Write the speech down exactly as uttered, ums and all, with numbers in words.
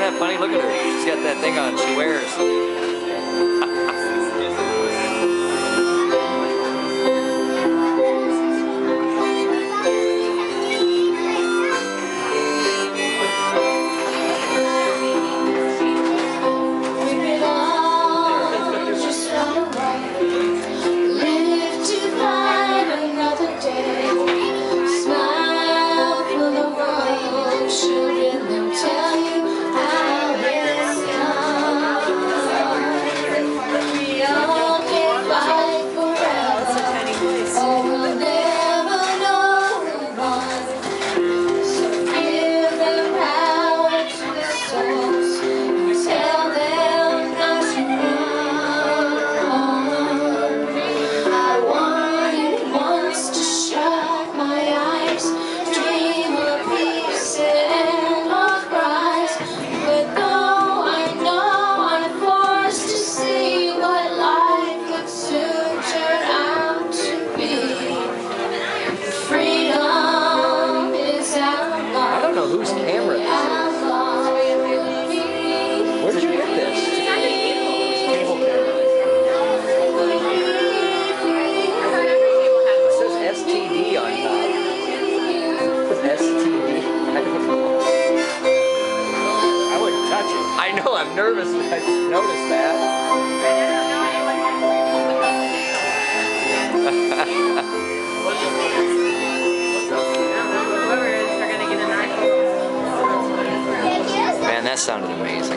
that funny? Look at her. She's got that thing on. She wears. Whose camera this is? Where did you get this? Cable camera. It says S T D on top. S T D. I wouldn't touch it. I know, I'm nervous. I just noticed that. Man, that sounded amazing.